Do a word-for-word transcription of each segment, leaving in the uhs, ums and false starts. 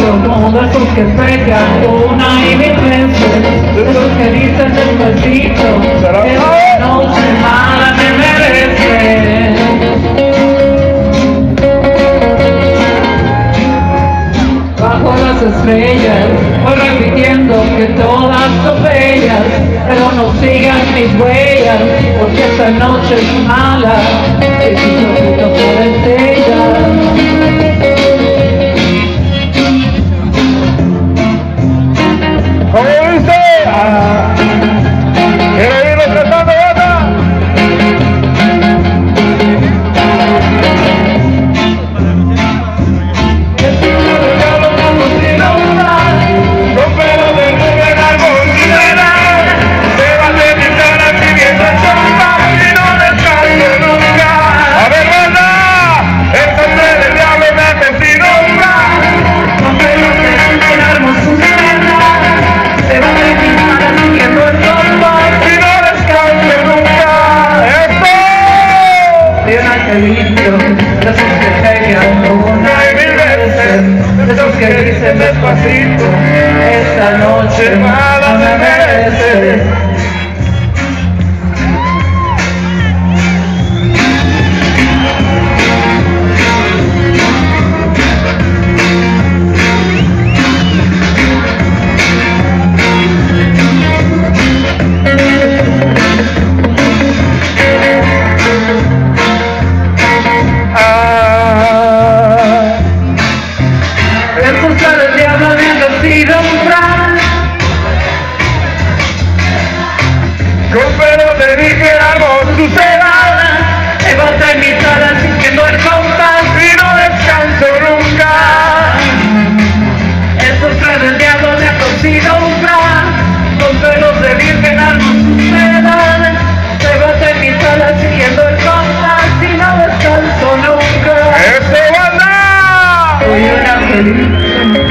como de esos que pegan una y mil veces, de esos que dicen despacito, que esta noche mala me merece. Bajo las estrellas, voy repitiendo que todas son bellas, pero no sigan mis huellas, porque esta noche es mala, y si no puedo por ella. ¿Cómo dice? Ah, ¿quiere irlo tratando, bata? Con pelo de nube en árbol sideral, se va de mi cara escribiendo el champán y no descanso nunca. A ver, banda, el nombre del diablo me hace sin nombrar. Con pelo de nube en árbol sideral, se va de mi cara siguiendo el compás y no descanso nunca. ¡Esto! de un angelito, de esos que pegan una y mil veces, de esos que dicen despacito, esta noche mala me merece. El diablo me ha sido un plan. Con pelo te dije algo suceda, Levanta en mi sala sintiendo el compás y no descanso nunca. Esos tres del diablo me ha cosido un plan. Con pelos de virgen algo suceda. Levanta en mi sala siguiendo el compás y no descanso nunca. ¡Eso, banda! Soy un angelito.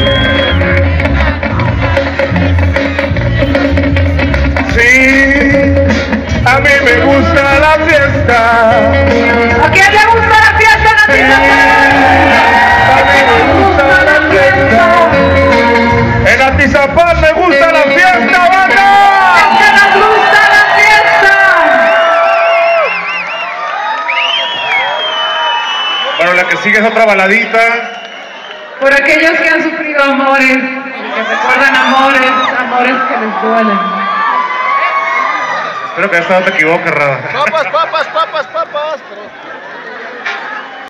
Sí, a mí me gusta la fiesta. ¿A quién le gusta la fiesta, Sí, Natizapán? a mí me gusta la fiesta. En Atizapán me gusta la fiesta, banda. ¿A quién nos gusta la fiesta? Bueno, la que sigue es otra baladita. Por aquellos que han sufrido amores, que recuerdan amores, amores que les duelen. Espero que esta no te equivoques, Rada. Papas, papas, papas, papas.